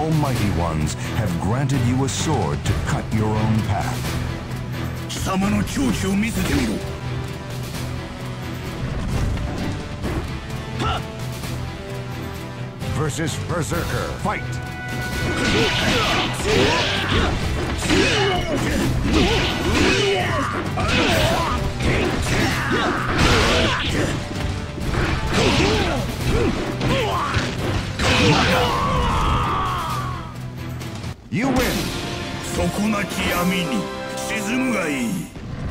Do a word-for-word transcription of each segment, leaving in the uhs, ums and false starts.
Almighty Ones have granted you a sword to cut your own path. 貴様の境地を見せてみろ。 Versus Berserker. Fight! You win! 底なき闇に沈むがいい。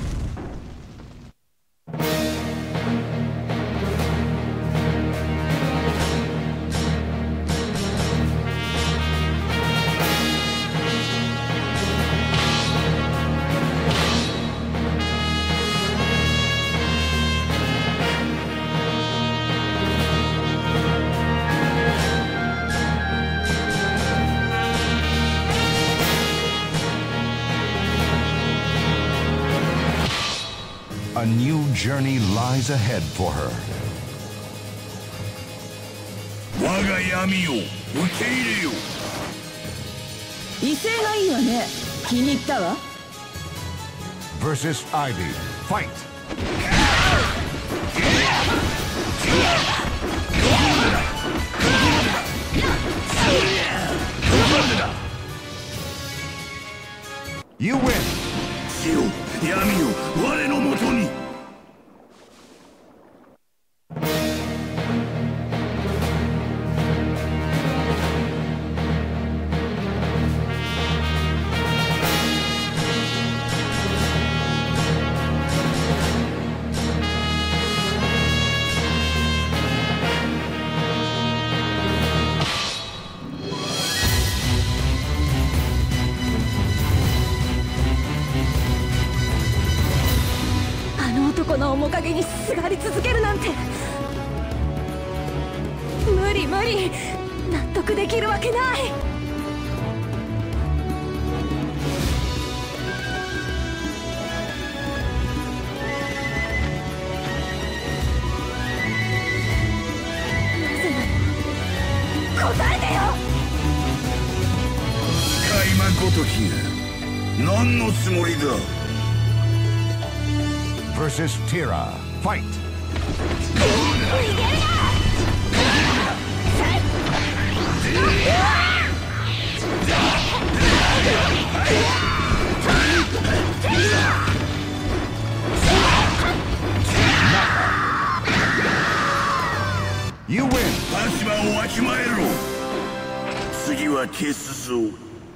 A new journey lies ahead for her. 我が闇を受け入れよ。 威勢がいいわね。気に入ったわ。 Versus Ivy. Fight! You win! 死よ、闇よ、我のもとに。 この面影にすがり続けるなんて無理無理。納得できるわけない。なぜなの？答えてよ。 開幕ごときが何のつもりだ。 Versus Tira. Fight! You win! 立場をわきまえろ。次は消すぞ。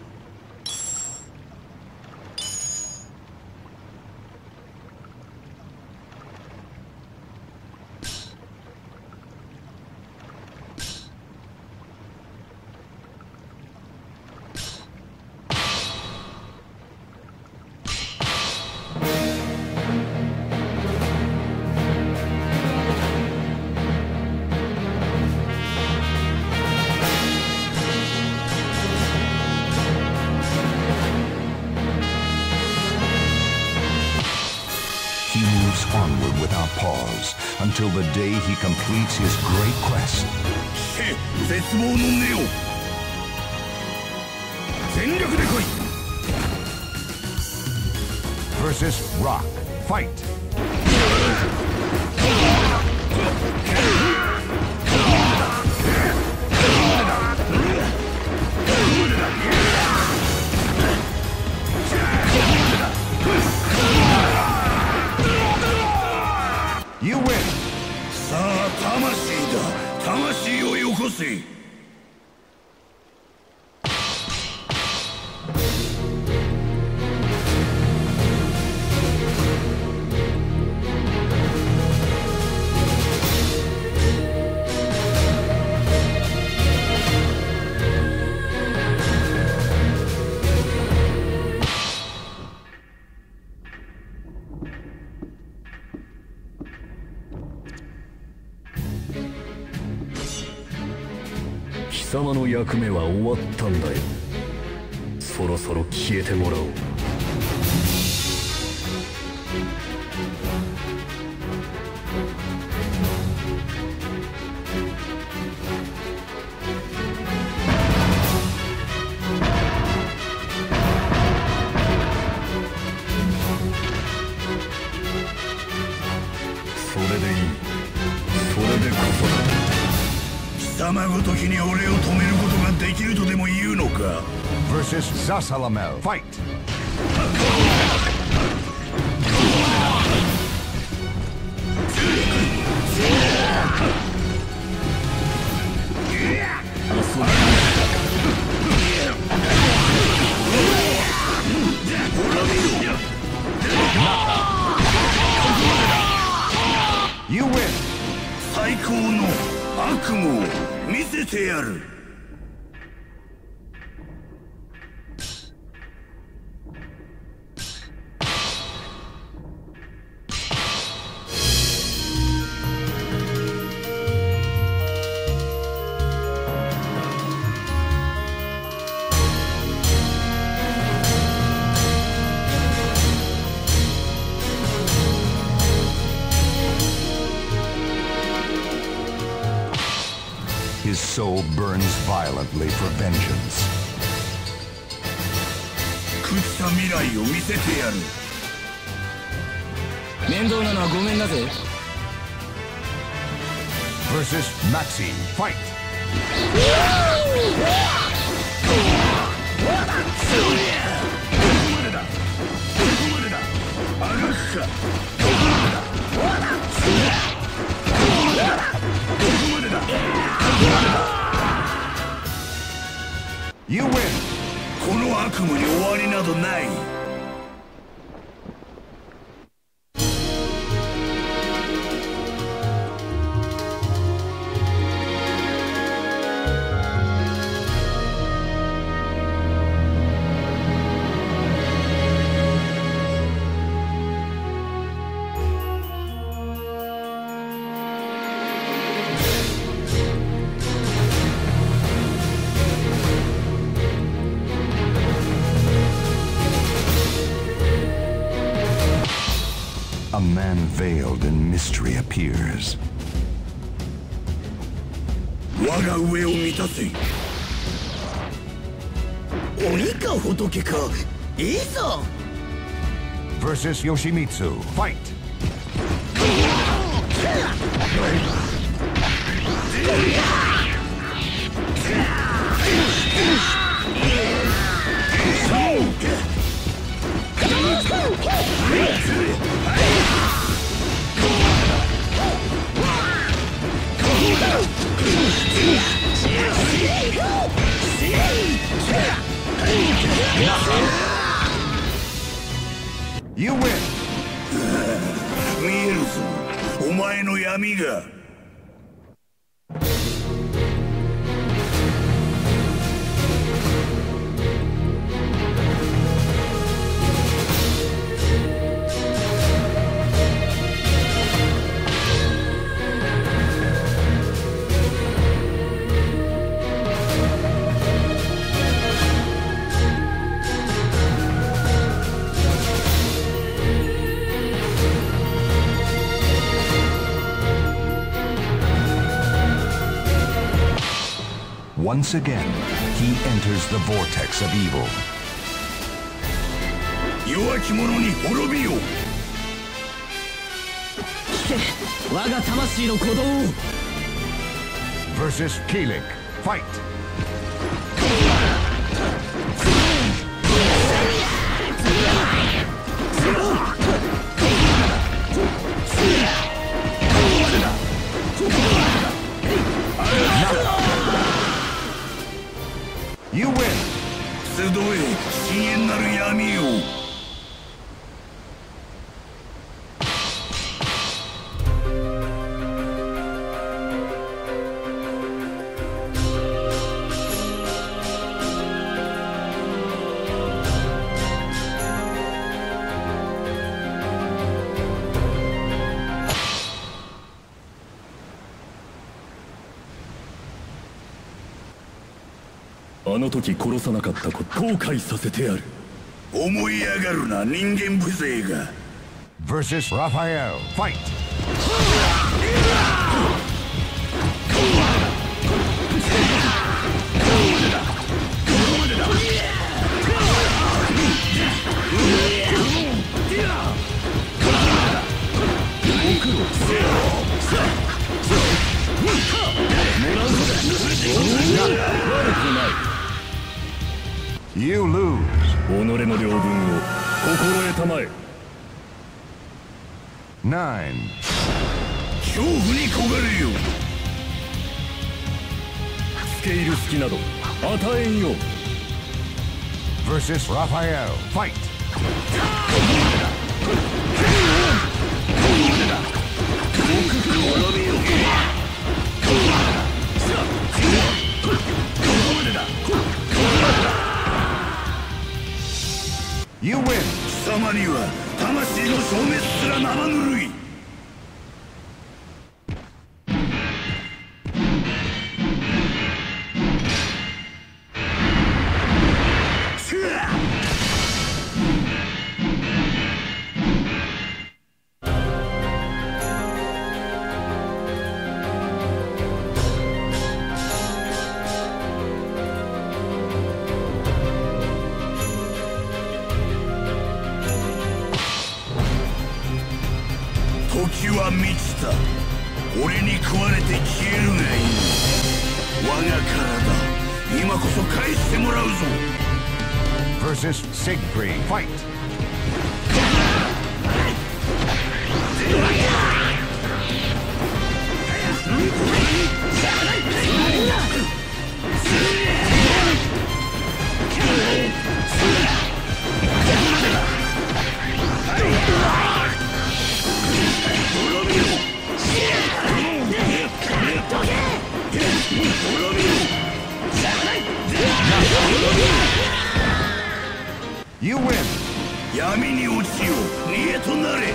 Onward without pause until the day he completes his great quest. 絶望の根を全力で来い。 Versus Rock. Fight! You win! さあ魂だ。魂をよこせ。 貴様の役目は終わったんだよ。そろそろ消えてもらおう。 貴様ごときに俺を止めることができるとでも言うのか。 versus Zasalamel. Fight! You win! 最高の悪夢を見せてやる。 His soul burns violently for vengeance. 朽ちた未来を見せてやる。 面倒なのはごめんなぜ。 versus Maxi. Fight! You win! この悪夢に終わりなどない。 A man veiled in mystery appears. 我が上を満たせ。鬼か仏か、いざ。 versus Yoshimitsu. Fight! You win! 見えるぞ、お前の闇が。 Once again, he enters the vortex of evil. 弱き者に滅びよ。 聞け、我が魂の鼓動を。 versus Kilik. Fight! You win! 集え、深淵なる闇よ。 あの時殺さなかったこと後悔させてやる。 思い上がるな、人間無勢が。 versus Raphael. Fight! You lose. 己の領分を心得たまえ。 Nine. 恐怖に焦がれよ。 付け入る隙など与えんよ。 Versus Raphael. Fight. You win. 貴様には魂の消滅すら生ぬるい。時は満ちた。俺に食われて消えるがいい。我が体、今こそ返してもらうぞ。 Versus Siegfried. Fight. You win. 闇に落ちよ、逃げとなれ。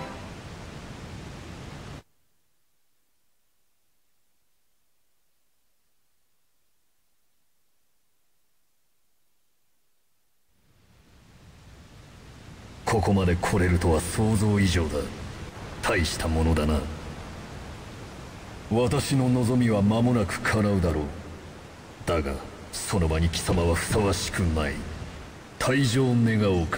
ここまで来れるとは想像以上だ。大したものだな。私の望みは間もなく叶うだろう。だがその場に貴様はふさわしくない。退場願おうか。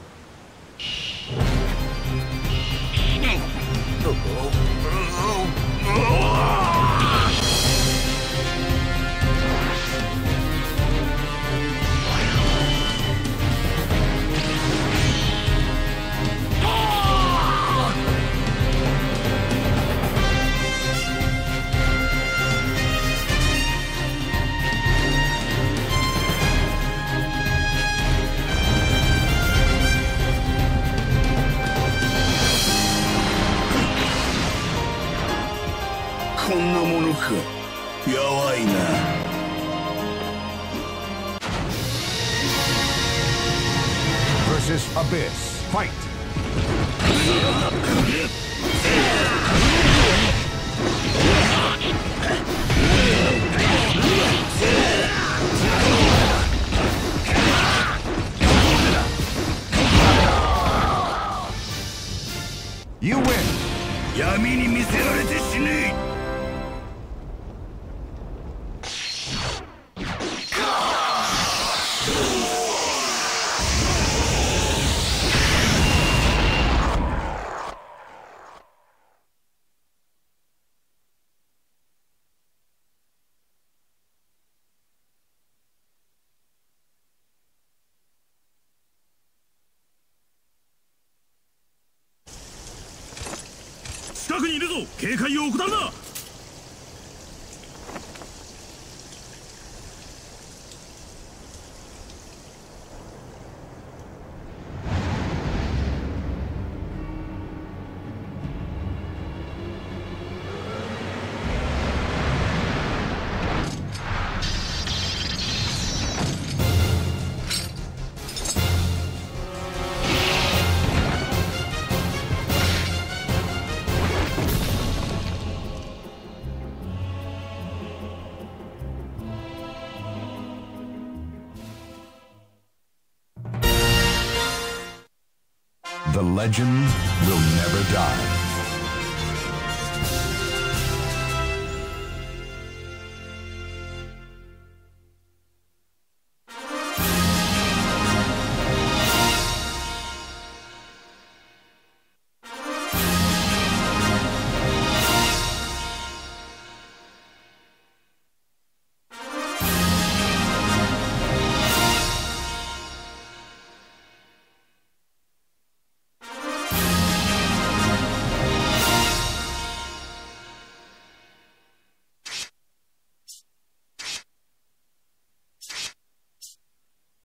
こんなものか。やばいな。 Versus Abyss. Fight. You win. 闇に見せられて死ね。近くにいるぞ。警戒を怠るな。 The legend will never die.